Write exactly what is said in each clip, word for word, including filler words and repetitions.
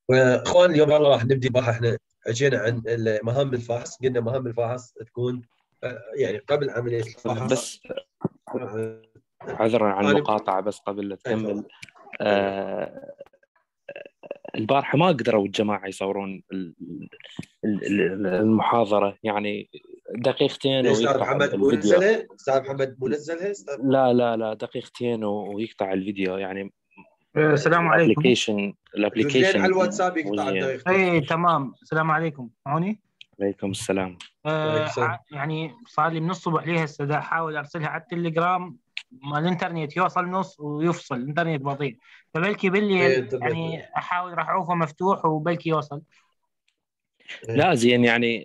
واخوان اليوم والله راح نبدي بقى. احنا حكينا عن مهام الفحص، قلنا مهام الفحص تكون آه، يعني قبل عمليه الفحص. بس آه، عذرا عن انا المقاطعة، بس قبل لا أي تكمل. تفضل. أيوة. آه البارحة ما قدروا الجماعة يصورون ال- ال- ال- المحاضرة، يعني دقيقتين ليش استاذ ويقطع محمد ال- مو الفيديو. نزلها؟ استاذ محمد مو نزلها استاذ؟ لا لا لا دقيقتين و- ويقطع الفيديو يعني. آه، السلام عليكم. الابلكيشن زين على الابلكيشن الواتساب مو يقطع زين. الدقيقتين. اي تمام، السلام عليكم. معوني عليكم السلام. عليك آه السلام. ع- يعني صار لي من الصبح لي هسه دا احاول ارسلها على التليجرام، ما الانترنت يوصل نص ويفصل، الانترنت بطيء، فبلكي ايه بالليل انترنت. يعني احاول راح اعوفه مفتوح وبلكي يوصل. إيه. لا زين يعني،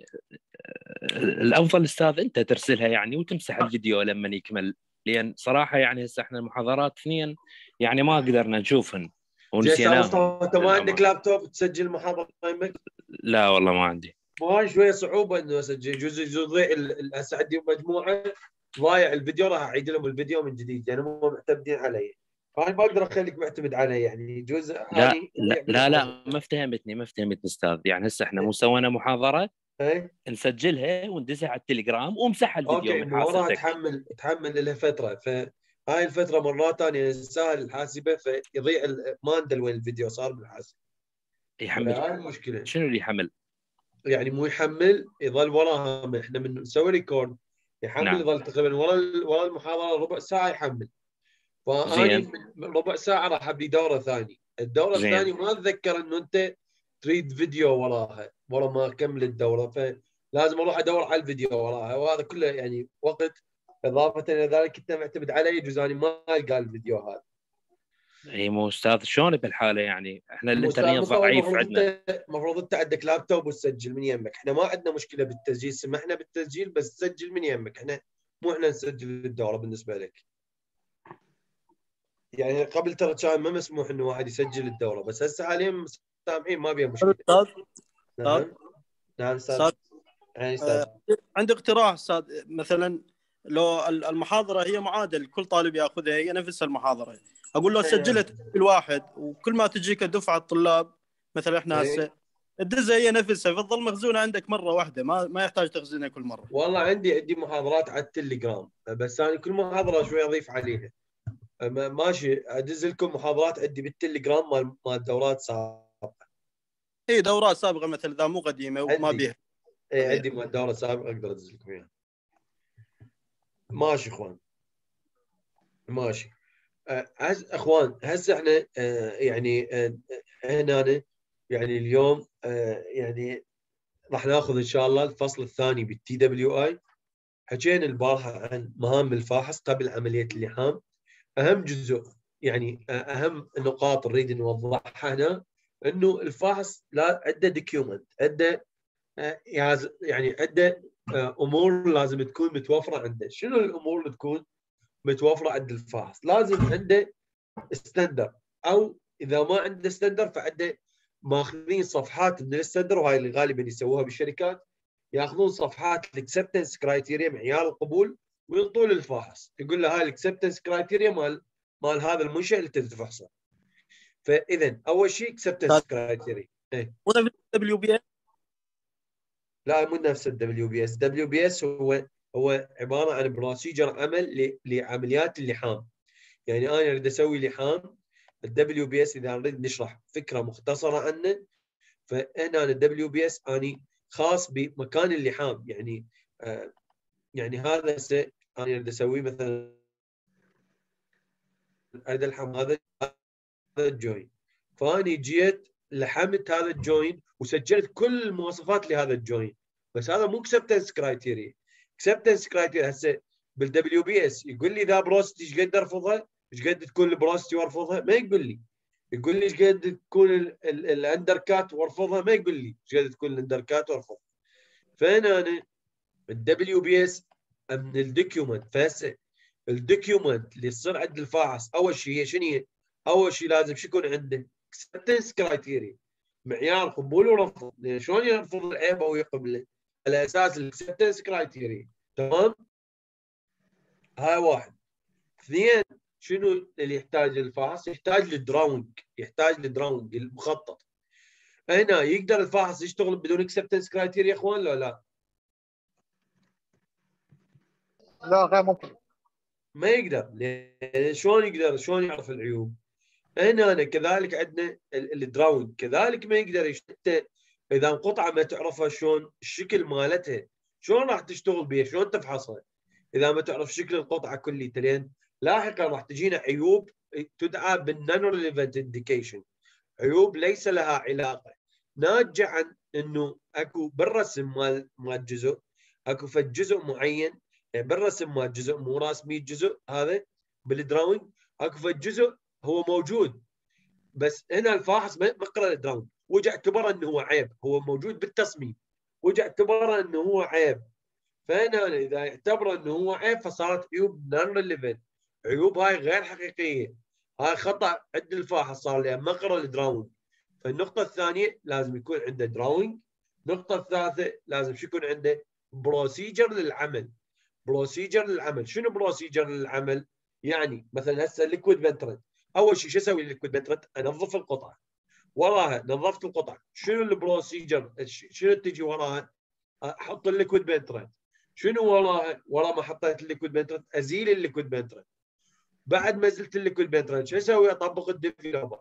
الافضل استاذ انت ترسلها يعني وتمسح الفيديو لما يكمل، لان صراحه يعني هسه احنا المحاضرات اثنين يعني ما قدرنا نشوفهم زين استاذ ونسيناهم مصطفى، انت ما عندك للامانه. لابتوب تسجل محاضره يمك؟ لا والله ما عندي. ما شويه صعوبه انه اسجل جزء جزء ال- ال- هسه عندي مجموعه ضايع الفيديو، راح اعيد لهم الفيديو من جديد، يعني هم معتمدين علي، فانا ما اقدر اخليك معتمد علي، يعني جزء لا اني لا يضيع من لا, المحاضره. لا ما افتهمتني ما افتهمتني استاذ، يعني هسه احنا مو سوينا محاضره اي نسجلها وندزها على التليجرام ومسح الفيديو اوكي، من من وراها حاسبتك. تحمل تحمل لها فتره، فهاي الفتره مرات ثانيه سهل الحاسبه فيضيع ال- ما ندل وين الفيديو صار بالحاسب، يحمل فهاي المشكله. شنو اللي يحمل؟ يعني مو يحمل، يظل وراها من- احنا من نسوي ريكورد يحمل، نعم يظل تقريبا ورا ال- ورا المحاضره ربع ساعه يحمل، فاني زين من من ربع ساعه راح ابدي دوره ثانيه، الدوره زين الثانيه ما اتذكر انه انت تريد فيديو وراها ورا ما اكمل الدوره، فلازم اروح ادور على الفيديو وراها، وهذا كله يعني وقت. اضافه الى ذلك انت معتمد علي، يجوز اني ما القى الفيديو هذا. اي مو استاذ شلون بالحاله، يعني احنا استاذ الانترنت مصطفى، ضعيف المفروض عندنا. انت المفروض انت عندك لابتوب وتسجل من يمك، احنا ما عندنا مشكله بالتسجيل، سمحنا بالتسجيل بس تسجل من يمك، احنا مو احنا نسجل الدوره بالنسبه لك. يعني قبل ترى كان ما مسموح انه واحد يسجل الدوره، بس هسه حاليا سامحين ما بيها مشكله. استاذ نعم استاذ نعم استاذ. استاذ يعني استاذ آه، عندي اقتراح استاذ. مثلا لو ال- المحاضره هي معادل كل طالب ياخذها، هي نفس المحاضره، اقول له سجلها تسجيل واحد، وكل ما تجيك دفعه طلاب مثلا احنا هسه الدزه هي نفسها، فتظل مخزونه عندك مره واحده، ما ما يحتاج تخزينها كل مره. والله عندي عندي محاضرات على التليجرام، بس انا كل محاضره شوي اضيف عليها. ما- ماشي ادز لكم محاضرات عندي بالتليجرام مال مال الدورات سابقه. هي دورات سابقه مثلا اذا مو قديمه وما عندي بيها. اي عندي مال دوره سابقه اقدر ادز لكم اياها. ماشي اخوان ماشي. آه، هز اخوان هسه احنا آه، يعني آه، هنا أنا يعني اليوم آه، يعني راح ناخذ ان شاء الله الفصل الثاني بالتي دبليو اي. حكينا البارحه عن مهام الفاحص قبل عمليه اللحام. اهم جزء يعني آه، اهم النقاط نريد نوضحها هنا، انه الفاحص لا عنده دوكيومنت، عنده آه، يعني عنده آه، امور لازم تكون متوفره عنده. شنو الامور اللي تكون متوفره عند الفاحص؟ لازم عنده ستاندر، او اذا ما عنده ستاندر فعنده ماخذين صفحات من الستاندر، وهاي اللي غالبا يسووها بالشركات، ياخذون صفحات الاكسبتنس كرايتيريا معيار القبول وينطوا للفاحص، يقول له هاي الاكسبتنس كرايتيريا مال مال هذا المنشأ اللي تفحصه. فاذا اول شيء اكسبتنس كرايتيريا. ايه ولا دبليو بي اس؟ لا مو نفس الدبليو بي اس. دبليو بي اس هو هو عباره عن بروسيجر عمل لعمليات اللحام. يعني انا اريد اسوي لحام، الدبليو بي اس اذا نريد نشرح فكره مختصره عنه، فهنا الدبليو بي اس اني خاص بمكان اللحام، يعني آه يعني هذا انا اريد اسويه مثلا، اريد الحم هذا هذا الجوين، فاني جيت لحمت هذا الجوين وسجلت كل المواصفات لهذا الجوين، بس هذا مو اكسبتنس كرايتيريا. اكسبتنس كرايتيريا هسه بالدبليو بي اس يقول لي اذا بروستي ايش قد ارفضها، ايش قد تكون البروستي وارفضها، ما يقول لي. يقول لي ايش قد تكون الاندر كات وارفضها، ما يقول لي ايش قد تكون الاندر كات وارفضها. فهنا انا الدبليو بي اس من الدوكيومنت، فهسه الدوكيومنت اللي تصير عند الفاحص اول شيء هي شنو هي؟ اول شيء لازم شو يكون عنده؟ اكسبتنس كرايتيريا، معيار قبول ورفض. شلون يرفض العيب او يقبله؟ على اساس الاكسبتنس كرايتيريا. تمام؟ هاي واحد. اثنين، شنو اللي يحتاج الفحص؟ يحتاج للدراونج، يحتاج للدراونج المخطط. هنا يقدر الفاحص يشتغل بدون اكسبتنس كرايتيريا يا اخوان ولا لا؟ لا غير ممكن. ما يقدر. شلون يقدر؟ شلون يعرف العيوب؟ هنا أنا كذلك عندنا الدراوند كذلك ما يقدر يشتت. اذا قطعه ما تعرفها شلون الشكل مالتها شلون راح تشتغل بها؟ شلون تفحصها اذا ما تعرف شكل القطعه كلية؟ لين لاحقا راح تجينا عيوب تدعى بالنون ريليفنت انديكيشن، عيوب ليس لها علاقه، ناتجه عن انه اكو بالرسم مال مال جزء، اكو فد جزء معين يعني بالرسم مال جزء مو راسمي الجزء هذا بالدراوند، اكو فد جزء هو موجود بس هنا الفاحص ما قرأ الدراوند وجا اعتبره انه هو عيب، هو موجود بالتصميم وجا اعتبره انه هو عيب. فهنا اذا اعتبره انه هو عيب فصارت عيوب نون ريليفنت، عيوب هاي غير حقيقيه، هاي خطا عند الفاحص صار لان ما قرأ الدراوند. فالنقطه الثانيه لازم يكون عنده دراوند. النقطه الثالثه لازم شو يكون عنده؟ بروسيجر للعمل. بروسيجر للعمل، شنو بروسيجر للعمل؟ يعني مثلا هسه الليكويد فنترنت، اول شيء شو اسوي الليكويد فنترنت؟ انظف القطعه، وراها نظفت القطعه، شنو البروسيجر؟ شنو تجي وراها؟ احط الليكويد فنترنت، شنو وراها؟ ورا ما حطيت الليكويد فنترنت ازيل الليكويد فنترنت، بعد ما زلت الليكويد فنترنت شو اسوي؟ اطبق الديفلوبر.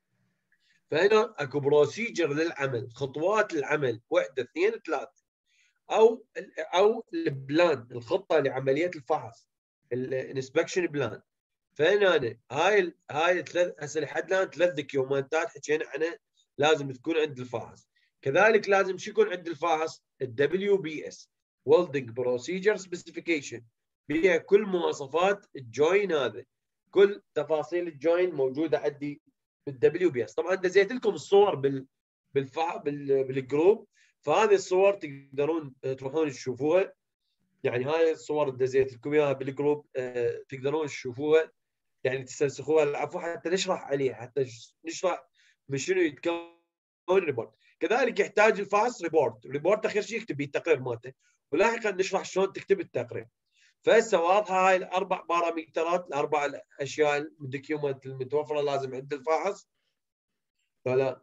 فهنا اكو بروسيجر للعمل، خطوات العمل، واحده اثنين ثلاثه، او او البلان، الخطه لعمليه الفحص، الانسبكشن بلان. فهنا أنا هاي هاي ثلاث هسه لحد الان ثلاث دوكيومنتات حكينا عنها لازم تكون عند الفاحص. كذلك لازم شو يكون عند الفاحص؟ الدبليو بي اس Welding Procedure Specification، بها كل مواصفات الجوين، هذا كل تفاصيل الجوين موجوده عندي بالدبليو بي اس. طبعا دزيت لكم الصور بال بالفا بال بالجروب، فهذه الصور تقدرون تروحون تشوفوها، يعني هاي الصور دزيت لكم اياها بالجروب تقدرون تشوفوها يعني تستنسخوها العفو حتى نشرح عليها، حتى نشرح من شنو يتكون الريبورت. كذلك يحتاج الفحص ريبورت، ريبورت اخر شيء يكتب التقرير مالته، ولاحقا نشرح شلون تكتب التقرير. فهسه واضحه هاي الاربع بارامترات، الاربع اشياء الدوكيومنت المتوفره لازم عند الفاحص ولا؟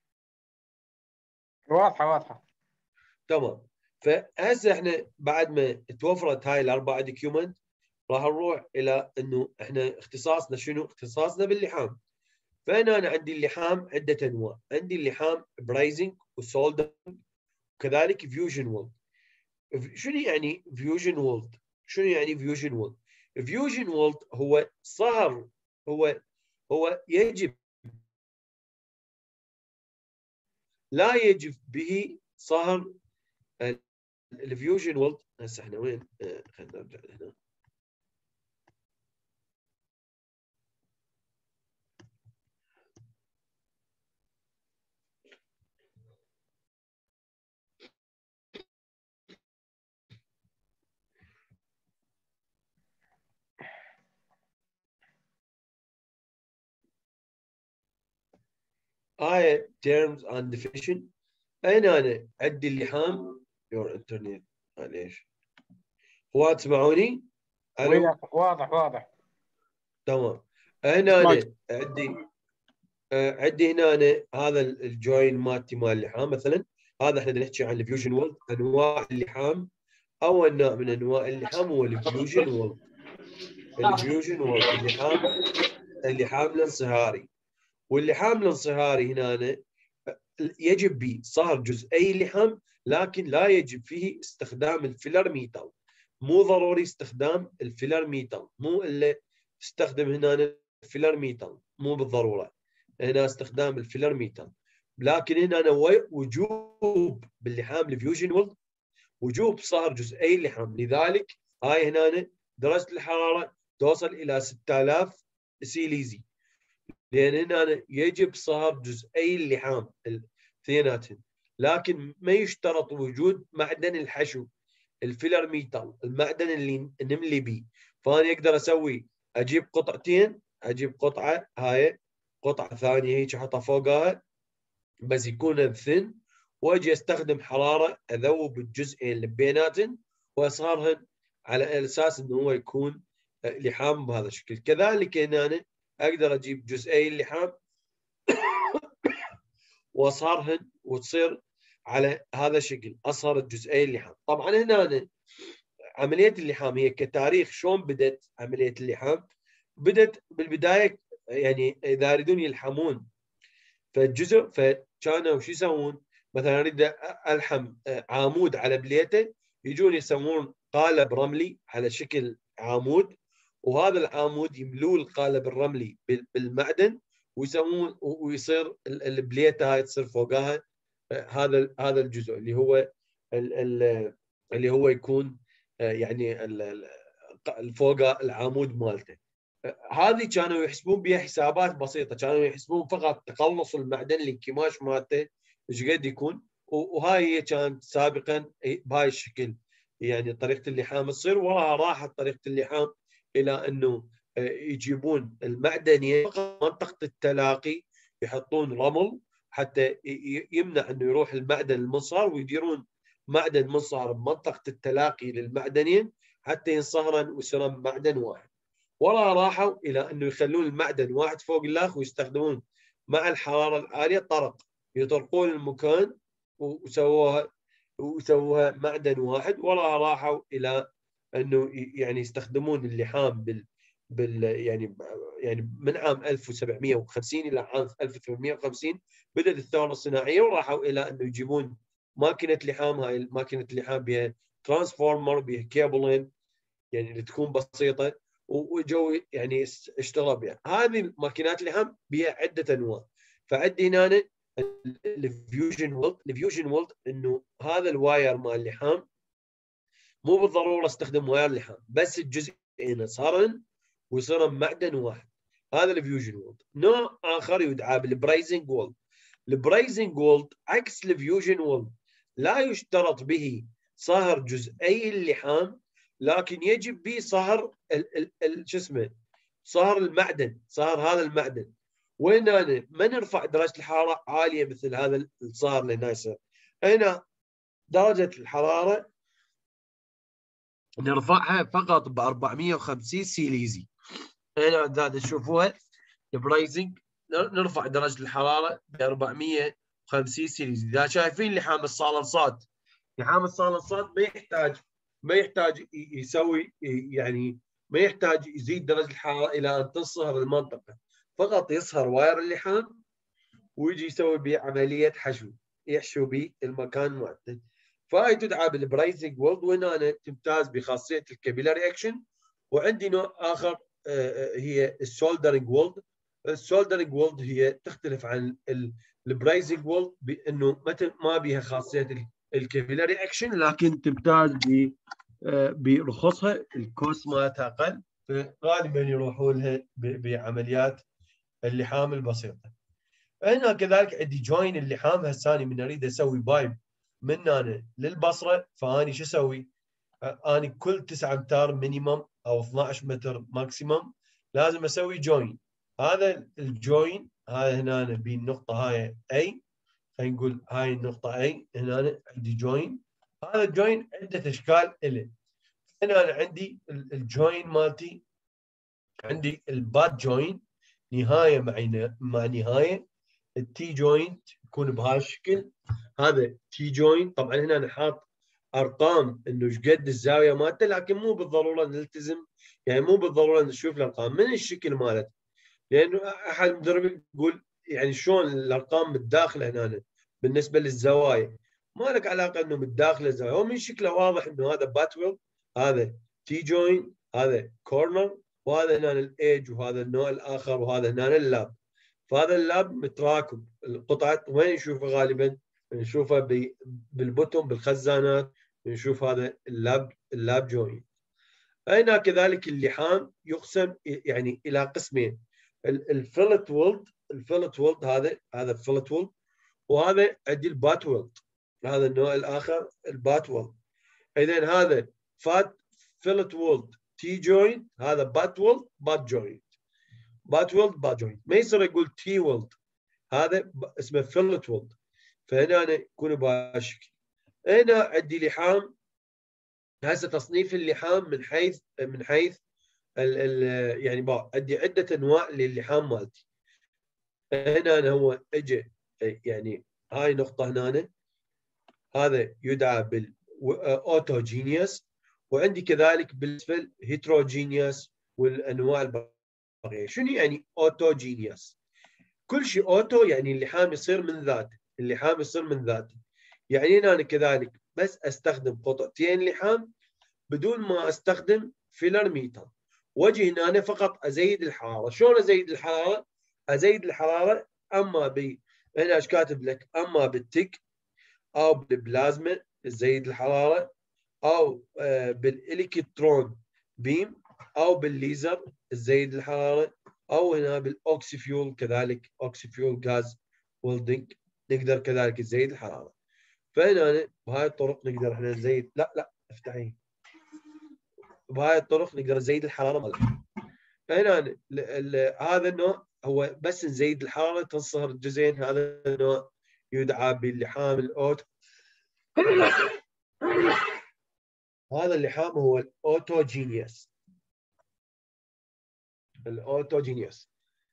واضحه واضحه تمام. فهسه احنا بعد ما توفرت هاي الاربع دوكيومنت راح نروح الى انه احنا اختصاصنا شنو؟ اختصاصنا باللحام. فهنا انا عندي اللحام عده انواع، عندي اللحام برايزنج وسولدر وكذلك فيوجن وولد. شنو يعني فيوجن وولد؟ شنو يعني فيوجن وولد؟ فيوجن وولد هو صهر، هو هو يجب لا يجب به صهر الفيوجن وولد. هسه احنا وين؟ خلينا نرجع هنا. هاي terms and definition. اين انا عندي اللحام يور انترنت معليش اخوات تسمعوني؟ الو واضح واضح تمام. هنا انا عندي آه عندي هنا أنا هذا الجوين مالتي مال اللحام مثلا، هذا احنا نحكي عن الفيوجن وولد. انواع اللحام، اول نوع من انواع اللحام هو الفيوجن وولد. الفيوجن وولد اللحام اللحام الانصهاري. واللحام الانصهاري هنا أنا يجب به صهر جزئي اللحام، لكن لا يجب فيه استخدام الفيلر ميتال. مو ضروري استخدام الفيلر ميتال، مو الا استخدم هنا الفيلر ميتال، مو بالضروره هنا استخدام الفيلر ميتال. لكن هنا أنا وجوب باللحام الفيوجن وولد وجوب صهر جزئي اللحام. لذلك هاي هنا درجه الحراره توصل الى ستة آلاف سيليزي، لان هنا يجب صهر جزئي اللحام اثنيناتهم. لكن ما يشترط وجود معدن الحشو الفيلر ميتال، المعدن اللي نملي به. فانا اقدر اسوي اجيب قطعتين، اجيب قطعه هاي قطعه ثانيه هيك احطها فوقها بس يكون ثن، واجي استخدم حراره اذوب الجزئين اللي بيناتهم واصهرهن على اساس انه هو يكون لحام بهذا الشكل. كذلك هنا أنا اقدر اجيب جزئي اللحام واصهرهن وتصير على هذا الشكل اصهر الجزئي اللحام. طبعا هنا عمليه اللحام هي كتاريخ شلون بدت عمليه اللحام؟ بدت بالبدايه يعني اذا يريدون يلحمون فالجزء فكانوا شو يسوون؟ مثلا اريد الحم عامود على بليته، يجون يسوون قالب رملي على شكل عامود، وهذا العامود يملوه القالب الرملي بالمعدن ويسوون ويصير البليته هاي تصير فوقها هذا هذا الجزء اللي هو اللي هو يكون يعني فوق العامود مالته. هذه كانوا يحسبون بها حسابات بسيطه، كانوا يحسبون فقط تقلص المعدن الانكماش مالته ايش قد يكون، وهاي هي كانت سابقا بهاي الشكل يعني طريقه اللحام تصير. وراها راحت طريقه اللحام الى انه يجيبون المعدنيه منطقه التلاقي، يحطون رمل حتى يمنع انه يروح المعدن المنصهر، ويديرون معدن منصهر بمنطقه التلاقي للمعدنين حتى ينصهرن ويصيرن معدن واحد. ولا راحوا الى انه يخلون المعدن واحد فوق الاخر ويستخدمون مع الحراره العاليه طرق، يطرقون المكان وسووها وسووها معدن واحد. ولا راحوا الى انه يعني يستخدمون اللحام بال بال يعني يعني من عام ألف وسبعمئة وخمسين الى عام ألف وثمانمئة وخمسين بدات الثوره الصناعيه، وراحوا الى انه يجيبون ماكينه لحام. هاي ماكينه اللحام بها ترانسفورمر بها كيبلين يعني اللي تكون بسيطه، وجو يعني اشتغلوا بها. هذه ماكينات اللحام بها عده انواع. فعندي هنا الفيوجن ويلد. الفيوجن ويلد انه هذا الواير مال اللحام مو بالضروره استخدم واير لحام، بس الجزئين صارن ويصير معدن واحد. هذا الفيوجن ويلد. نوع اخر يدعى بالبرايزنج ويلد. البرايزنج ويلد عكس الفيوجن ويلد، لا يشترط به صهر جزئي اللحام، لكن يجب به صهر شو اسمه صهر المعدن، صهر هذا المعدن. وين أنا ما نرفع درجه الحراره عاليه مثل هذا الصهر اللي هنا يصير. هنا درجه الحراره نرفعها فقط ب أربعمئة وخمسين سيليزي. هنا اذا تشوفوها البرايزنج نرفع درجه الحراره ب أربعمئة وخمسين سيليزي. اذا شايفين لحام الصالنصات، لحام الصالنصات ما يحتاج ما يحتاج يسوي يعني ما يحتاج يزيد درجه الحراره الى ان تصهر المنطقه، فقط يصهر واير اللحام ويجي يسوي به عمليه حشو، يحشو به المكان معدل. فهي تدعى بالبرايزنج ويلد، وهنا تمتاز بخاصيه الكابيلاري اكشن. وعندي نوع اخر هي السولدرنج ويلد. السولدرنج ويلد هي تختلف عن البرايزنج ويلد بانه ما بها خاصيه الكابيلاري اكشن، لكن تمتاز ب برخصها، الكوست مالتها اقل، فغالبا يروحون لها بعمليات اللحام البسيطه. هنا كذلك عندي جوين اللحام. هسه من اريد اسوي بايب من هنا للبصره، فاني شو اسوي؟ اني كل تسعة امتار مينيمم او اثنعش متر ماكسيمم لازم اسوي جوين. هذا الجوين هاي هنا بالنقطه هاي اي، خلينا نقول هاي النقطه اي هنا عندي جوين. هذا الجوين عده اشكال له. هنا عندي الجوين مالتي، عندي الباد جوين نهايه مع مع نهايه. التي جوينت يكون بهذا الشكل، هذا تي جوينت. طبعا هنا انا حاط ارقام انه ايش قد الزاويه مالته، لكن مو بالضروره نلتزم، يعني مو بالضروره نشوف الارقام من الشكل مالته، لانه احد المدربين يقول يعني شلون الارقام متداخله هنا بالنسبه للزوايا. ما لك علاقه انه متداخله الزوايا، هو من شكله واضح انه هذا باتويل، هذا تي جوين، هذا كورنر، وهذا هنا الايج، وهذا النوع الاخر، وهذا هنا اللاب. فهذا اللاب متراكم القطعه. وين نشوفه غالبا؟ نشوفه بالبوتوم بالخزانات، نشوف هذا اللاب اللاب جوين. هنا كذلك اللحام يقسم يعني الى قسمين، الفلت ويلد. الفلت ويلد هذا هذا فلت ويلد، وهذا عندي البات ويلد، هذا النوع الاخر البات ويلد. اذا هذا فات فلت ويلد تي جوينت، هذا بات ويلد بات جوينت، بات ويلد بات جوينت. ما يصير يقول تي ويلد، هذا اسمه فلت ويلد. فهنا أنا يكون بهالشكل. هنا عندي لحام. هسه تصنيف اللحام من حيث من حيث ال ال يعني بقى عندي عده انواع للحام مالتي. هنا أنا هو اجى يعني هاي نقطه هنا، هذا يدعى بالاوتوجينيوس. وعندي كذلك بالنسبه هيتروجينيوس والانواع البقيه. شنو يعني اوتوجينيوس؟ كل شيء اوتو يعني اللحام يصير من ذاته، اللحام يصير من ذاته. يعني انا كذلك بس استخدم قطعتين لحام بدون ما استخدم فيلر ميتر، واجي هنا فقط ازيد الحراره. شلون ازيد الحراره؟ ازيد الحراره اما ب هنا ايش كاتب لك، اما بالتك او بالبلازما تزيد الحراره، او آه بالالكترون بيم، او بالليزر تزيد الحراره، او هنا بالاوكسي فيول كذلك، اوكسي فيول غاز ويلدنج نقدر كذلك نزيد الحراره. فهنا بهاي الطرق نقدر احنا نزيد، لا لا افتحي، بهاي الطرق نقدر نزيد الحراره مالها. فهنا هذا النوع هو بس نزيد الحراره تنصهر الجزئين. هذا النوع يدعى باللحام الاوتو. هذا اللحام هو الاوتوجينيوس، الاوتوجينيوس.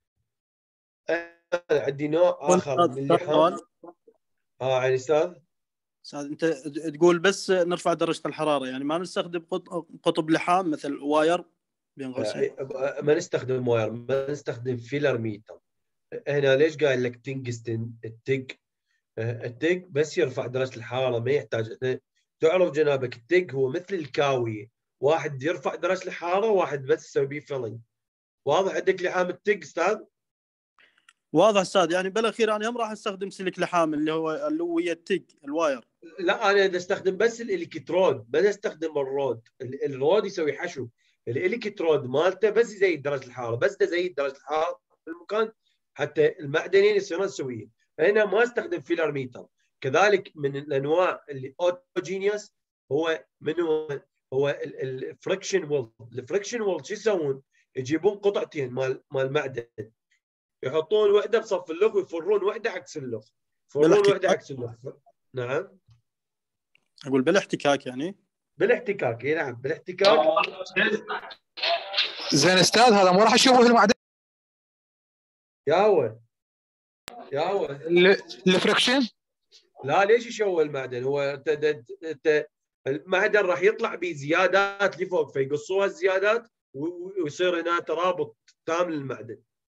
عندي نوع اخر من اللحام. اه يعني استاذ استاذ انت تقول بس نرفع درجه الحراره، يعني ما نستخدم قطب لحام مثل واير بين قوسين؟ آه ما نستخدم واير، ما نستخدم فيلر ميتر. هنا ليش قايل لك تنجستن التج؟ التج بس يرفع درجه الحراره، ما يحتاج. تعرف جنابك التج هو مثل الكاويه، واحد يرفع درجه الحراره وواحد بس يسوي بيه فيلنج. واضح عندك لحام التج استاذ؟ واضح استاذ. يعني بالاخير انا هم راح استخدم سلك لحام اللي هو اللي هو التج الواير. لا انا استخدم بس الالكترود، ما استخدم الرود. الرود يسوي حشو، الالكترود مالته بس يزيد درجه الحراره، بس تزيد درجه الحراره في المكان حتى المعدنين يصيرون سويين. هنا ما استخدم فيلر ميتر. كذلك من الانواع اللي اوتوجينيوس هو من هو هو الفريكشن وولد. الفريكشن وولد شو يسوون؟ يجيبون قطعتين مال مال معدن، يحطون وحده بصف اللخ ويفرون وحده عكس اللخ، يفرون وحده عكس اللخ. نعم اقول بالاحتكاك، يعني بالاحتكاك. اي نعم بالاحتكاك. زين استاذ هذا مو راح اشوفه في المعدن يا هو يا هو الفريكشن؟ لا ليش يشوه المعدن؟ هو انت المعدن راح يطلع بزيادات لفوق، فيقصوها الزيادات ويصير هنا ترابط تام للمعدن.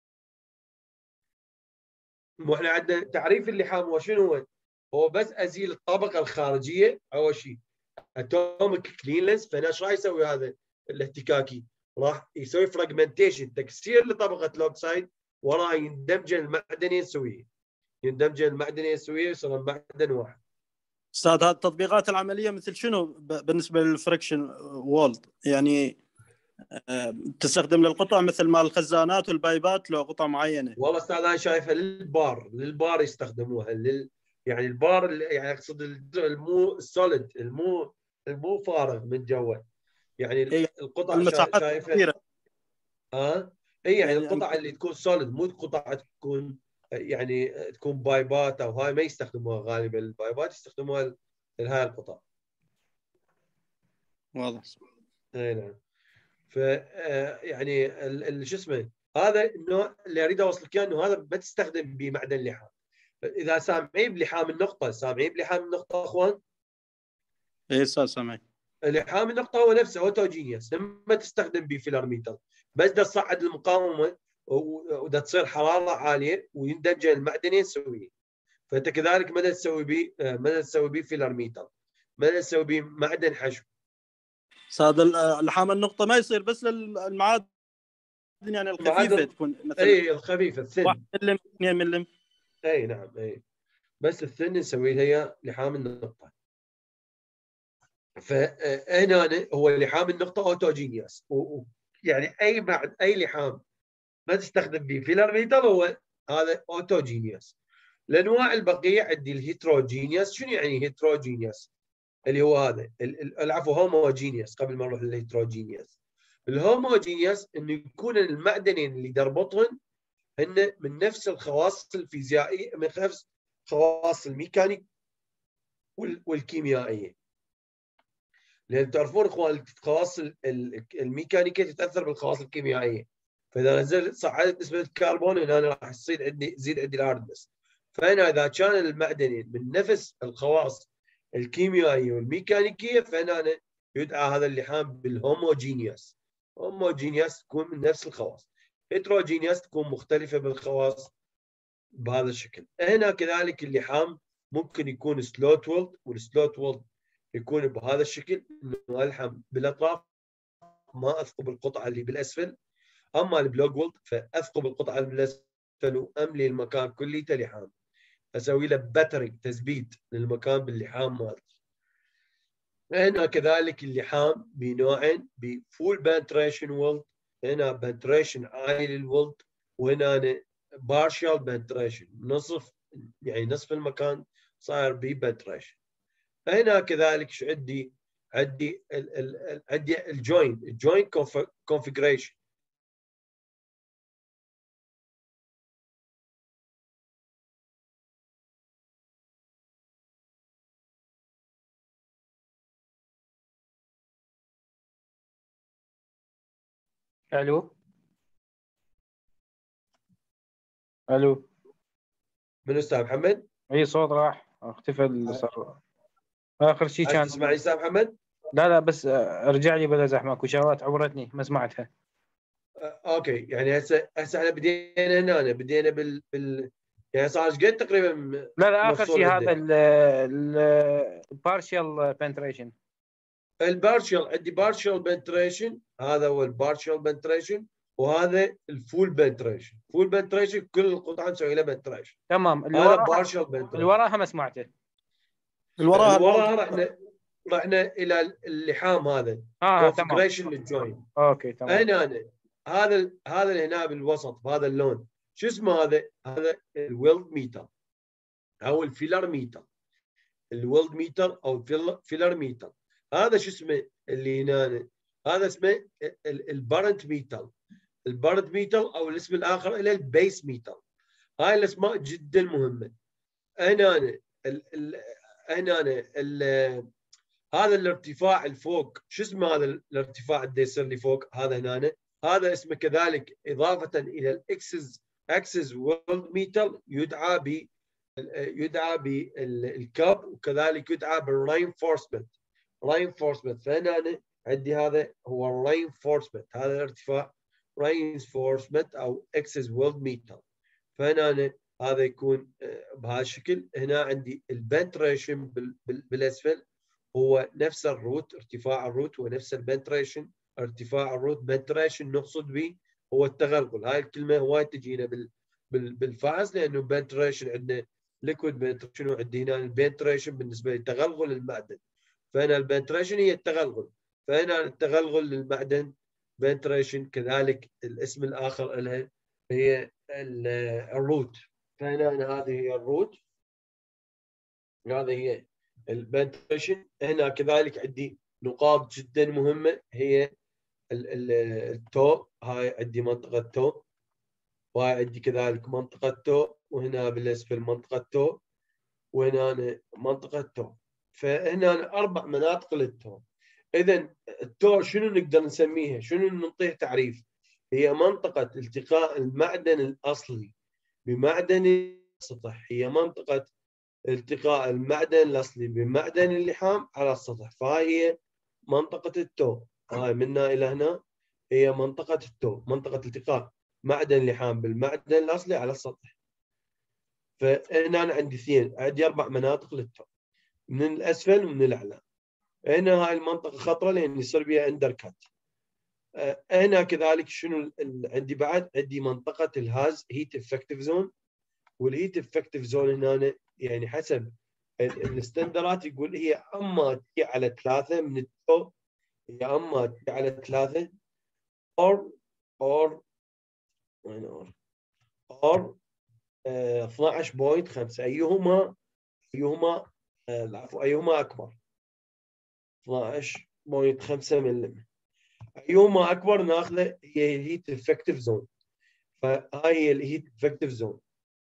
واحنا عندنا تعريف اللحام هو شنو هو؟ هو بس ازيل الطبقه الخارجيه اول شيء اتوميك كلينلنس. فانا ايش راح يسوي هذا الاحتكاكي؟ راح يسوي فراجمنتيشن، تكسير لطبقه الاوكسايد، وراها يندمج المعدنين سويا، يندمج المعدنين سويا يصير معدن واحد. استاذ هذه التطبيقات العمليه مثل شنو بالنسبه للفريكشن وولد؟ يعني تستخدم للقطع مثل مال الخزانات والبايبات لو قطع معينه؟ والله استاذ انا شايفها للبار، للبار يستخدموها لل يعني البار، يعني اقصد المو سوليد، المو المو فارغ من جوه، يعني إيه القطع المساحات كبيره. اه اي يعني, يعني القطع اللي تكون سوليد، مو قطع تكون يعني تكون بايبات او هاي، ما يستخدموها غالبا. البايبات يستخدموها لهاي القطع. واضح. اي نعم. ف يعني شو اسمه هذا النوع اللي اريد اوصل لك اياه، انه هذا ما تستخدم بمعدن لحام. اذا سامعين بلحام النقطه، سامعين بلحام النقطه اخوان؟ اي استاذ سامعين. لحام النقطه هو نفسه اوتوجينيوس، ما تستخدم بفيلر ميتر، بس دا تصعد المقاومه ودا تصير حراره عاليه ويندمج المعدنين سويين. فانت كذلك ما تسوي بيه ما تسوي بيه فيلر ميتر، ما تسوي بيه معدن حشو. استاذ لحام النقطه ما يصير بس للمعادن يعني الخفيفه تكون مثلا؟ اي الخفيفه الثن واحد ملم اثنين ملم. اي نعم اي، بس الثن نسوي لها لحام النقطه. فهنا هو لحام النقطه اوتوجينيوس، يعني اي بعد اي لحام ما تستخدم به فيلر ميتر هو هذا اوتوجينيوس. الانواع البقيه عندي الهيتروجينيوس. شنو يعني هيتروجينيوس؟ اللي هو هذا العفو هوموجينيوس. قبل ما نروح للهيتروجينيوس، الهوموجينيوس انه يكون المعدنين اللي دربطهم هن من نفس الخواص الفيزيائيه، من نفس خواص الميكانيك والكيميائيه. لان تعرفون اخوان الخواص الميكانيكيه تتاثر بالخواص الكيميائيه. فاذا نزلت صعدت نسبه الكربون هنا راح يصير عندي يزيد عندي الهاردنس. فهنا اذا كان المعدنين من نفس الخواص الكيميائيه والميكانيكيه فهنا يدعى هذا اللحام بالهوموجينيوس. هوموجينيوس تكون من نفس الخواص، هيتروجينيوس تكون مختلفه بالخواص بهذا الشكل. هنا كذلك اللحام ممكن يكون سلوت وولد، والسلوت وولد يكون بهذا الشكل انه الحم بالاطراف ما اثقب القطعه اللي بالاسفل. اما البلوج وولد فاثقب القطعه اللي بالاسفل واملي المكان كليته لحام، اسوي له باترنج تثبيت للمكان باللحام مالتي. هنا كذلك اللحام بنوعين، بفول بنتريشن وولد، هنا بنتريشن عالي للولد، وهنا بارشال بنتريشن نصف، يعني نصف المكان صاير ببنتريشن. هنا كذلك شو عندي؟ عندي ال ال عندي الجوين الجوين كونفيجريشن. الو الو من استاذ محمد؟ اي صوت راح اختفى اللي صار اخر شيء كان. تسمعني استاذ محمد؟ لا لا بس ارجع لي بلا زحمه، وشغلات عورتني ما سمعتها. اوكي يعني هسه هسه احنا بدينا هنا بدينا بال, بال... يعني صار ايش قد تقريبا؟ لا لا اخر شيء هذا البارشال بنتريشن. البارشال عندي بارشال بنتريشن، هذا هو البارشال بنتريشن، وهذا الفول بنتريشن. فول بنتريشن كل القطعه نسوي لها بنتريشن. تمام. اللي هذا وراها بارشال بنتريشن. اللي وراها ما سمعته. اللي وراها وراها رحنا رحنا الى اللحام هذا اه كونفجريشن للجوين. اوكي تمام. هنا أنا. هذا هذا اللي هنا بالوسط بهذا اللون شو اسمه هذا؟ هذا الويلد ميتر او الفيلر ميتر. الويلد ميتر او الفيلر ميتر هذا شو اسمه اللي هنا؟ هذا اسمه البارنت ميتر. البارنت ميتر او الاسم الاخر له البيس ميتر. هاي الاسماء جدا مهمه. هنا أنا ال هنا أنا هذا الارتفاع الفوق شو اسمه؟ هذا الارتفاع اللي يصير لي فوق هذا هنا، هذا اسمه كذلك اضافه الى الاكسس اكسس وورلد ميتر يدعى ب يدعى بالكاب، وكذلك يدعى بالرينفورسمنت. رينفورسمنت فهنا أنا عندي هذا هو الرينفورسمنت، هذا الارتفاع رينفورسمنت او اكسس وورلد ميتر. فهنا أنا هذا يكون بهذا الشكل. هنا عندي البنتريشن بالاسفل هو نفس الروت، ارتفاع الروت هو نفس البنتريشن، ارتفاع الروت. بنتريشن نقصد به هو التغلغل. هاي الكلمه هواي تجينا بال بالفاز، لانه بنتريشن عندنا ليكويد بنتريشن، وعندي هنا البنتريشن بالنسبه لتغلغل المعدن. فهنا البنتريشن هي التغلغل، فهنا التغلغل للمعدن بنتريشن. كذلك الاسم الاخر لها هي الروت. فهنا هذه هي الروت، هذه هي البنتريشن. هنا كذلك عندي نقاط جدا مهمه هي التو. هاي عندي منطقه تو، وهاي عندي كذلك منطقه تو، وهنا بالاسفل منطقه تو، وهنا منطقه تو. فهنا اربع مناطق للتو. اذا التو شنو نقدر نسميها؟ شنو نعطيه تعريف؟ هي منطقه التقاء المعدن الاصلي بمعدن السطح، هي منطقه التقاء المعدن الاصلي بمعدن اللحام على السطح. فهاي هي منطقه التو. هاي منا الى هنا هي منطقه التو، منطقه التقاء معدن اللحام بالمعدن الاصلي على السطح. فهنا أنا عندي اثنين، عندي اربع مناطق للتو، من الاسفل ومن الاعلى. هنا هاي المنطقه خطره لان يصير بها اندر كات. هنا كذلك شنو عندي بعد؟ عندي منطقه الهاز هيت افكتيف زون. والهيت افكتيف زون هنا يعني حسب الستندرات يقول هي اما تجي على ثلاثه من التو، هي اما تجي على ثلاثه اور اور وين اور اور اثني عشر فاصلة خمسة. ايهما ايهما العفو ايهما اكبر؟ اثني عشر فاصلة خمسة ملم. ايهما اكبر ناخذه هي الهيت افكتيف زون. فهاي هي الهيت افكتيف زون،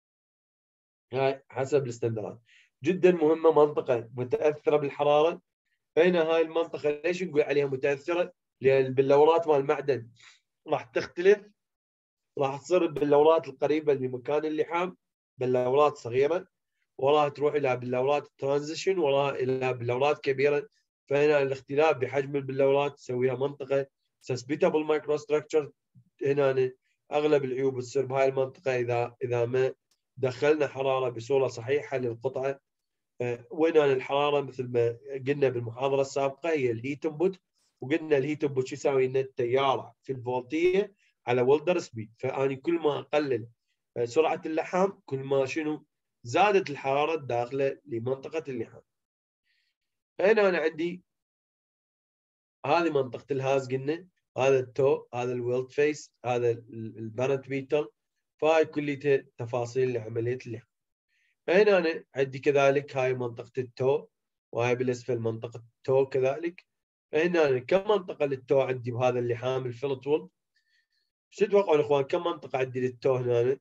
هاي حسب الاستندرات. جدا مهمه، منطقه متاثره بالحراره. هنا هاي المنطقه ليش نقول عليها متاثره؟ لان البلورات مال المعدن راح تختلف، راح تصير البلورات القريبه لمكان اللحام بلورات صغيره، وراها تروح الى بلورات ترانزيشن، وراها الى بلورات كبيره. فهنا الاختلاف بحجم البلورات تسويها منطقه سسبيتابل مايكرو ستراكشر. هنا اغلب العيوب تصير بهاي المنطقه اذا اذا ما دخلنا حراره بصوره صحيحه للقطعه. وين الحراره مثل ما قلنا بالمحاضره السابقه هي الهيت انبوت، وقلنا الهيت انبوت شو يساوي؟ ان التيار في الفولتيه على ولدر سبيد. فاني كل ما اقلل سرعه اللحام كل ما شنو؟ زادت الحراره الداخله لمنطقه اللحام. هنا انا عندي هذه منطقه الهاز، قلنا هذا التو، هذا الويلد فيس، هذا البارنت بيتل. فهاي كلها تفاصيل لعمليه اللحام. هنا أنا عندي كذلك هاي منطقة التو، وهاي بالاسفل منطقة التو كذلك. هنا أنا كم منطقة للتو عندي بهذا اللحام الفلت وول؟ شو تتوقعون اخوان كم منطقة عندي للتو هنا؟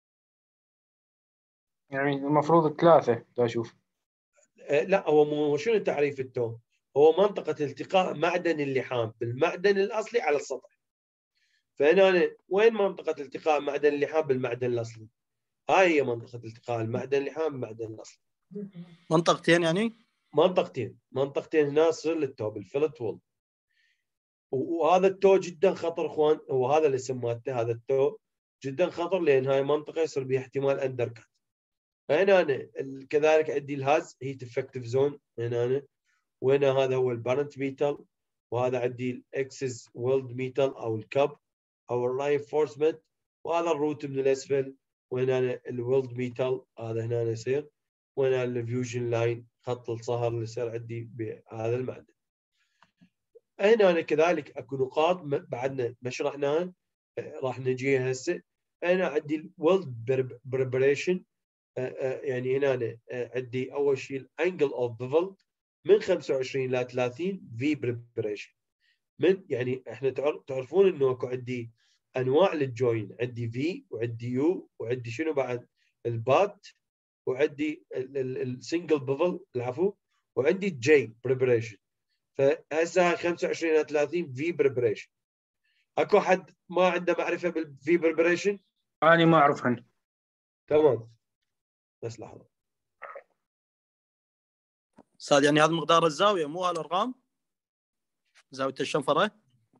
يعني المفروض ثلاثة دا اشوف. أه لا، هو مو شنو تعريف التو؟ هو منطقة التقاء معدن اللحام بالمعدن الأصلي على السطح. فهنا أنا وين منطقة التقاء معدن اللحام بالمعدن الأصلي؟ هاي هي منطقة التقاء المعدن اللحام بالمعدن الأصلي. منطقتين يعني؟ منطقتين، منطقتين هنا تصير للتو بالفلت وول. وهذا التو جدا خطر اخوان، هو هذا الاسم مالته، هذا التو جدا خطر لان هاي منطقه يصير بها احتمال اندر كات. هنا أنا كذلك عندي الهاز هيت افكتيف زون هنا أنا. وهنا هذا هو البارنت ميتال، وهذا عندي الاكسس ويلد ميتال او الكب او الراينفورسمنت، وهذا الروت من الاسفل. وهنا أنا الويلد ميتال هذا هنا أنا يصير. وهنا الفيوجن لاين خط الصهر اللي يصير عندي بهذا المعدن. هنا أنا كذلك اكو نقاط بعدنا ما شرحناها راح نجيها هسه. انا عندي الويلد بريبريشن، يعني هنا أنا عندي اول شيء الانجل اوف بيفل من خمسة وعشرين الى ثلاثين في بريبريشن. من يعني احنا تعرفون انه اكو عندي انواع للجوين، عندي في وعندي يو وعندي شنو بعد البات، وعندي السنجل بيفل العفو، وعندي جي بريبريشن. فهسه خمسة وعشرين الى ثلاثين في بريبريشن. اكو حد ما عنده معرفه بالفي بريبريشن؟ انا ما اعرفهن. تمام، بس لحظه. استاذ يعني هذا مقدار الزاويه مو هالارقام؟ زاويه الشنفره؟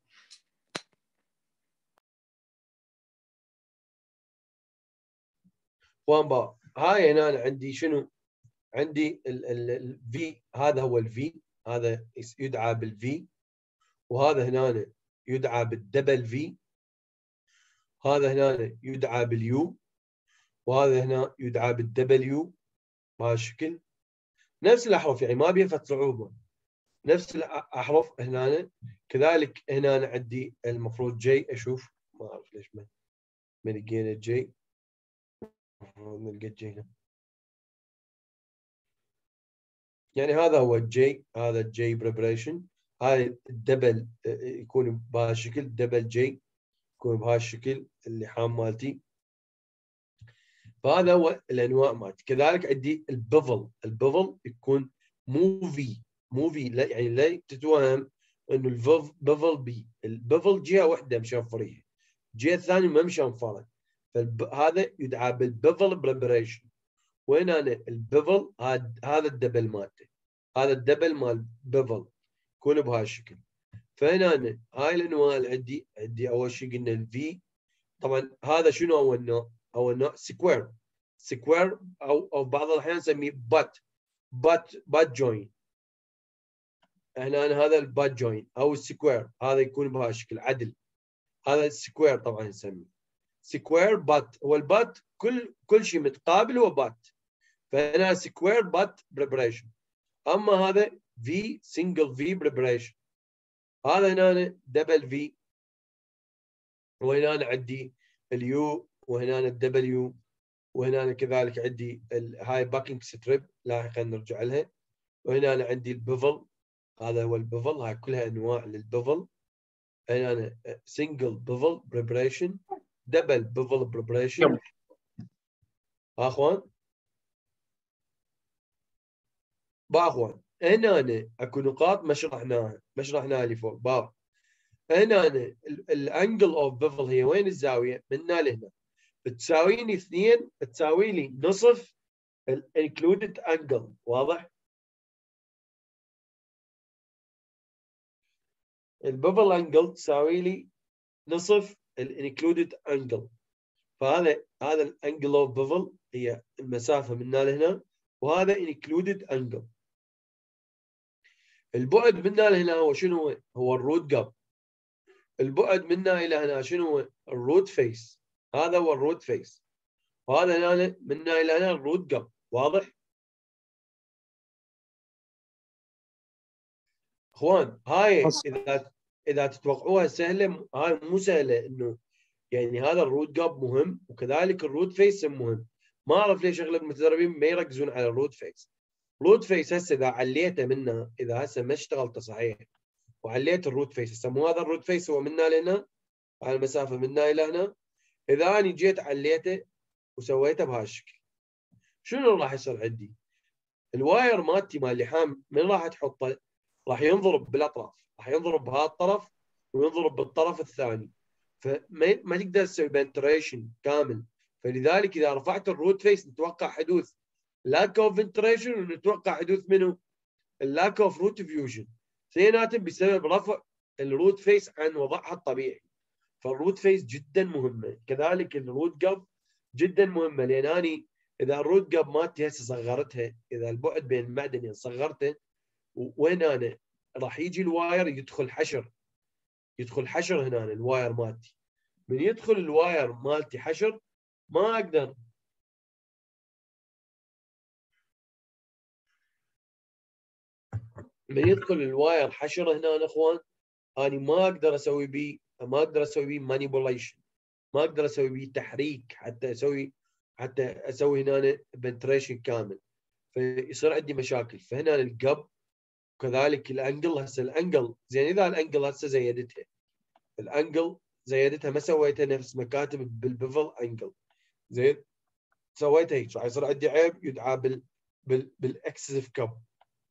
وان با هاي هنا أنا عندي شنو؟ عندي الفي، هذا هو الفي، هذا يدعى بالفي، وهذا هنا يدعى بالدبل في، هذا هنا يدعى باليو، وهذا هنا يدعى بالدبليو. بهذا الشكل نفس الاحرف، يعني ما بيها صعوبه، نفس الاحرف هنا. كذلك هنا عندي المفروض جي، اشوف ما اعرف ليش ما ما لقينا جي، المفروض نلقى جي هنا. يعني هذا هو الجي، هذا الجي بريبريشن. هاي الدبل يكون بهذا الشكل، دبل جي يكون بهذا الشكل اللحام مالتي. فهذا هو الانواع مالتي. كذلك عندي البيفل، البيفل يكون موفي موفي لا يعني لا تتوهم انه البيفل بي، البيفل جهه واحده مشنفريه، الجهه الثانيه ما مشنفره. فهذا يدعى بالبيفل بريبريشن. وين انا البيفل هذا هذا الدبل مالته، هذا الدبل مال بيفل يكون بهالشكل. فهنا أنا هاي الانواع اللي عندي، عندي اول شيء قلنا الفي. طبعا هذا شنو اول نوع؟ اول نوع سكوير، سكوير او او بعض الاحيان نسميه بات، بات بات جوين. هنا أنا هذا البات جوين او السكوير، هذا يكون بهالشكل عدل. هذا السكوير طبعا نسميه سكوير بات. هو البات كل كل شيء متقابل هو بات. فهنا سكوير بات بريبريشن. اما هذا في سنجل في بريبريشن. هذا هنا دبل في، وهنا أنا عندي اليو، وهنا الدبليو، وهنا كذلك عندي هاي باكينج ستريب لاحقا نرجع لها. وهنا أنا عندي البيفل، هذا هو البيفل، هاي كلها انواع للبيفل. هنا أنا سنجل بيفل بريبريشن، دبل بيفل بريبريشن. ها اخوان با اخوان هنا أنا اكو نقاط ما شرحناها ما شرحناها اللي فوق با. هنا أنا الانجل اوف بيفل هي وين الزاويه؟ من هنا لهنا. تساويني اثنين تساوي لي نصف الانكلودد انجل. واضح؟ البيفل انجل تساوي لي نصف الانكلودد انجل. فهذا هذا الانجل اوف بيفل هي المسافه من هنا لهنا، وهذا انكلودد انجل. البعد من هنا لهنا هو شنو هو؟ هو الروت جاب. البعد من هنا الى هنا شنو هو؟ الروت فيس. هذا هو الروت فيس، وهذا هنا من هنا الى هنا الروت جاب. واضح؟ اخوان هاي اذا اذا تتوقعوها سهله، هاي مو سهله. انه يعني هذا الروت جاب مهم، وكذلك الروت فيس مهم. ما اعرف ليش اغلب المتدربين ما يركزون على الروت فيس. روت فيس هسه اذا عليته منها، اذا هسه ما اشتغلت صحيح وعليت الروت فيس، هسه مو هذا الروت فيس هو من هنا لهنا، على المسافه من هنا الى هنا. اذا انا جيت عليته وسويته بهالشكل، شنو راح يصير عندي؟ الواير مالتي مال اللحام من راح تحطه؟ راح ينضرب بالاطراف، راح ينضرب بهالطرف وينضرب بالطرف الثاني، فما ما تقدر تسوي بنتريشن كامل. فلذلك اذا رفعت الروت فيس نتوقع حدوث لاك اوف فنتريشن، ونتوقع حدوث منه اللاك اوف روت فيوجن، اثنيناتهم بسبب رفع الروت فيس عن وضعها الطبيعي. فالروت فيس جدا مهمه، كذلك الروت جاب جدا مهمه. لان اني اذا الروت جاب مالتي هسه صغرتها، اذا البعد بين المعدنين صغرته، وين انا راح يجي الواير يدخل حشر، يدخل حشر هنا الواير مالتي. من يدخل الواير مالتي حشر ما اقدر من يدخل الواير حشر هنا اخوان، اني ما اقدر اسوي بيه ما اقدر اسوي بيه مانيبوليشن، ما اقدر اسوي بيه تحريك حتى اسوي حتى اسوي هنا بنتريشن كامل، فيصير عندي مشاكل. فهنا القب وكذلك الانجل. هسه الانجل زين، اذا الانجل هسه زيدتها، الانجل زيدتها ما سويتها نفس ما كاتب بالبيفل انجل، زين سويتها هيك، راح يصير عندي عيب يدعى بال بال بالاكسسيف كب،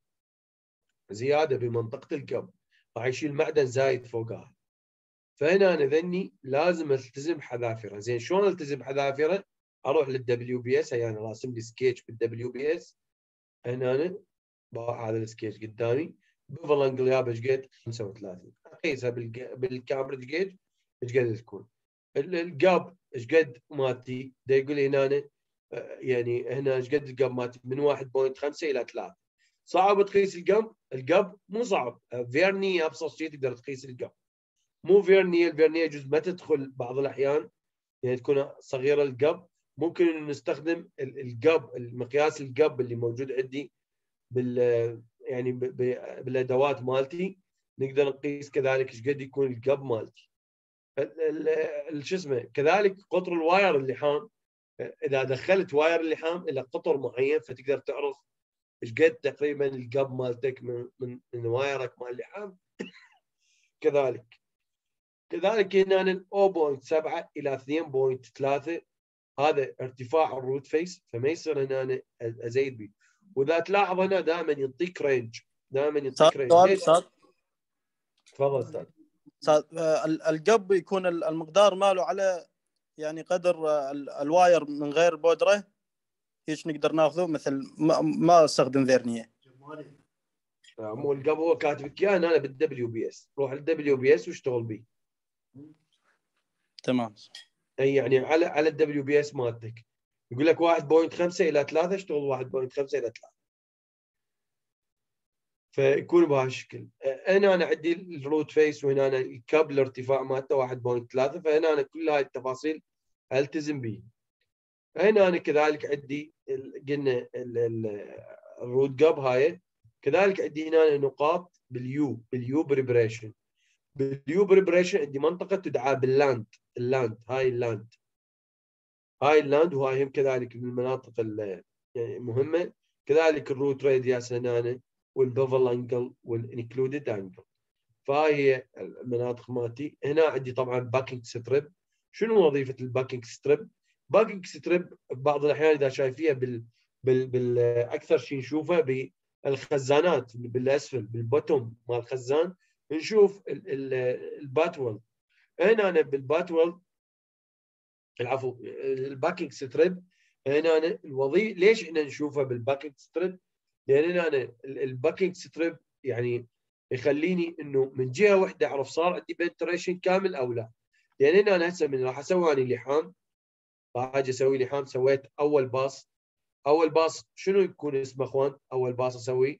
زياده بمنطقه الكب، راح يشيل معدن زايد فوقها. فهنا انا ذني لازم التزم حذافيره. زين شلون التزم حذافيره؟ اروح للدبليو بي اس. هي انا راسم لي سكيتش بالدبليو بي اس. هنا أنا هذا السكيتش قدامي. بيفل انجل يابا ايش قد؟ خمسة وثلاثين. اقيسها بالكامبريدج جيج ايش قد تكون. القاب ايش قد مالتي؟ دا يقول لي هنا أنا يعني هنا ايش قد القاب مالتي؟ من واحد فاصلة خمسة الى ثلاثة. صعب تقيس القب؟ القب مو صعب، فيرني ابسط شيء تقدر تقيس القب. مو فيرني، الفيرني يجوز ما تدخل بعض الاحيان، يعني تكون صغيره القب. ممكن نستخدم القب، المقياس القب اللي موجود عندي بال يعني بالادوات مالتي، نقدر نقيس كذلك ايش قد يكون القب مالتي. شو اسمه كذلك قطر الواير اللحام، اذا دخلت واير اللحام الى قطر معين فتقدر تعرف ايش قد تقريبا القب مالتك من من, من وايرك مال اللحام. كذلك كذلك هنا صفر فاصلة سبعة الى اثنين فاصلة ثلاثة هذا ارتفاع الروت فيس، فما يصير هنا أنا ازيد به. واذا تلاحظ هنا دائما يعطيك رينج، دائما يعطيك رينج. سؤال استاذ تفضل استاذ. استاذ القب يكون المقدار ماله على يعني قدر الواير من غير بودره، ايش نقدر ناخذه؟ مثل ما, ما استخدم فيرنيه. مو القب هو كاتب لك اياه انا بالدبليو بي اس، روح للدبليو بي اس واشتغل به. تمام. اي يعني على على الدبليو بي اس مالتك يقول لك واحد فاصلة خمسة الى ثلاثة، اشتغل واحد فاصلة خمسة الى ثلاثة، فيكون بهالشكل. هنا انا عندي الروت فيس، وهنا أنا الكاب الارتفاع مالته واحد فاصلة ثلاثة، فهنا انا كل هاي التفاصيل التزم به. هنا انا كذلك عندي قلنا الروت جاب هاي، كذلك عندي هنا نقاط باليو باليو بريبريشن. باليو بريبريشن عندي منطقه تدعى باللاند، اللاند هاي اللاند هاي اللاند وهاي هم كذلك من المناطق يعني مهمه. كذلك الروت راديوس هنا، والبيفل انجل والانكلودد انجل، فهي المناطق مالتي. هنا عندي طبعا باكينج ستريب. شنو وظيفه الباكينج ستريب؟ باكينج ستريب بعض الاحيان اذا شايفيها بال بال بالاكثر شيء نشوفها بالخزانات بالاسفل بالبوتوم مال الخزان، نشوف الباتول. هنا أنا بالباتول العفو الباكينج ستريب هنا أنا الوظيفه ليش احنا نشوفها بالباكينج ستريب؟ لان انا الباكينج ستريب يعني يخليني انه من جهه واحده اعرف صار عندي بنتريشن كامل او لا. لان انا هسه من راح اسوي اني لحام، راح اجي اسوي لحام، سويت اول باص. اول باص شنو يكون اسمه اخوان؟ اول باص اسوي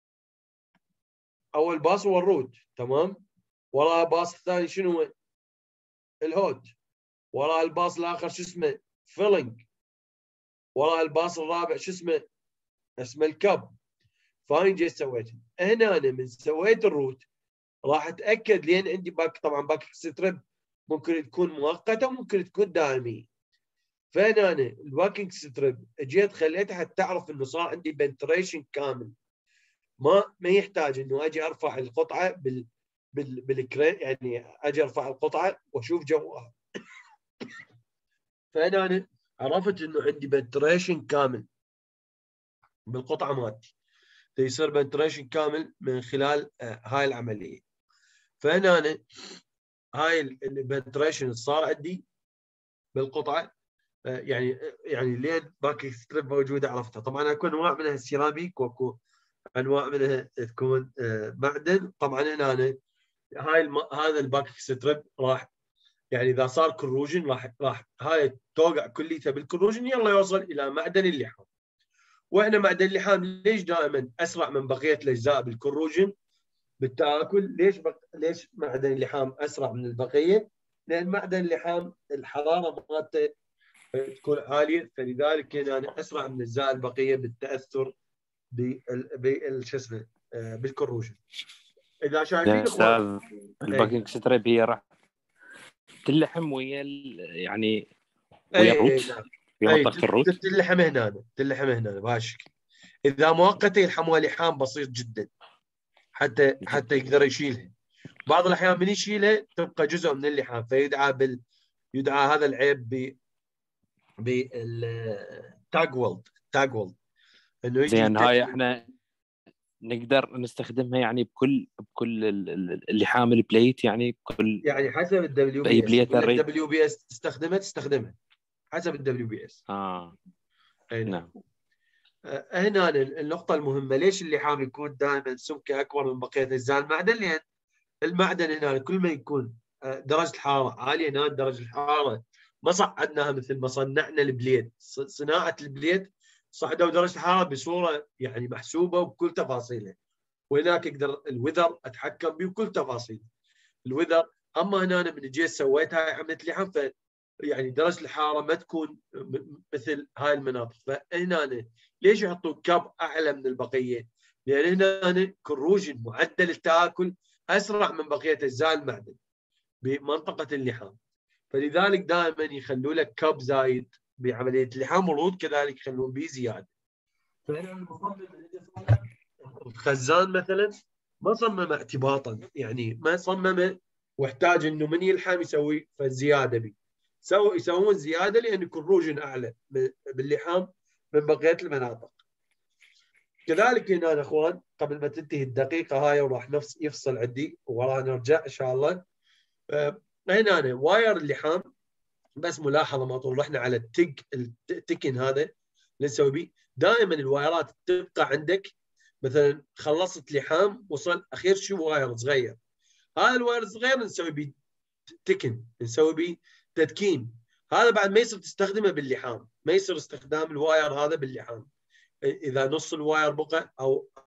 اول باص هو الروت، تمام. وراها باص الثاني شنو هو؟ الهود. وراها الباص الاخر شو اسمه؟ فيلنج. وراها الباص الرابع شو اسمه؟ اسمه الكب. فاين جيت سويت هنا انا من سويت الروت راح اتاكد، لان عندي باك طبعا باك ستريب ممكن تكون مؤقته وممكن تكون دائميه. فهنا انا الواكينج ستريب جيت خليتها حتى تعرف انه صار عندي بنتريشن كامل، ما ما يحتاج انه اجي ارفع القطعه بال بال بالكرين، يعني اجي ارفع القطعه واشوف جواها. فهنا انا عرفت انه عندي بنتريشن كامل بالقطعه مالتي، يصير بنتريشن كامل من خلال هاي العمليه. فهنا أنا هاي البنتريشن صار عندي بالقطعه، يعني يعني لين باكي ستريب موجوده عرفتها. طبعا اكو انواع منها سيراميك واكو انواع منها تكون معدن. طبعا هنا أنا هاي الم... هذا الباكي ستريب راح يعني اذا صار كروجن راح راح هاي توقع كليتها بالكروجن، يلا يوصل الى معدن اللحام. واحنا معدن اللحام ليش دائما اسرع من بقيه الاجزاء بالكروجن بالتآكل؟ ليش بق... ليش معدن اللحام اسرع من البقيه؟ لان معدن اللحام الحراره مالته تكون عاليه، فلذلك يعني اسرع من الاجزاء البقيه بالتاثر بال بال شو اسمه بالكروجن. اذا شايفين يا اخوان استاذ الباكينج ستريب هي راح تلحم ويا يعني ويا الروت في منطقه الروت، تلحم هنا تلحم هنا بهالشكل. اذا مؤقته يلحموها لحام بسيط جدا حتى حتى يقدر يشيلها. بعض الاحيان من يشيلها تبقى جزء من اللحام، فيدعى بال يدعى هذا العيب ب بالتاج وولد. تاج وولد انه يجي زين هاي احنا نقدر نستخدمها يعني بكل بكل اللي حامل بليت، يعني بكل يعني حسب الدبليو بي اس. الدبليو بي اس تستخدمها تستخدمها حسب الدبليو بي اس. اه أي نعم. آه هنا النقطة المهمة، ليش اللحام يكون دائما سمكه أكبر من بقية أجزاء المعدن؟ لأن المعدن هنا كل ما يكون درجة الحرارة عالية، هنا درجة الحرارة ما صعدناها مثل ما صنعنا البليد. صناعة البليد صعدوا درجة الحرارة بصورة يعني محسوبة وبكل تفاصيلها، وهناك اقدر الوذر اتحكم به بكل تفاصيل الوذر. اما هنا أنا من جيت سويت هاي عمليه لحام، ف يعني درجه الحراره ما تكون مثل هاي المناطق. فهنا أنا ليش يحطوا كاب اعلى من البقيه؟ لان هنا أنا كروجن معدل التاكل اسرع من بقيه اجزاء المعدن بمنطقه اللحام، فلذلك دائما يخلوا لك كاب زايد بعمليه اللحام، والرود كذلك يخلون به زياده. فهنا المفضل الخزان مثلا ما صمم اعتباطا، يعني ما صمم واحتاج انه من يلحم يسوي فالزياده به، سووا يسوون زياده لان الكروجن اعلى باللحام من بقيه المناطق. كذلك هنا يا اخوان قبل ما تنتهي الدقيقه هاي وراح نفس يفصل عندي وراح نرجع ان شاء الله. هنا أنا واير اللحام بس ملاحظه ما طول رحنا على التك التكن هذا اللي نسوي به. دائما الوايرات تبقى عندك، مثلا خلصت لحام وصل اخير شو واير صغير، هذا الواير الصغير نسوي به تكن، نسوي به تدكين. هذا بعد ما يصير تستخدمه باللحام، ما يصير استخدام الواير هذا باللحام اذا نص الواير بقى او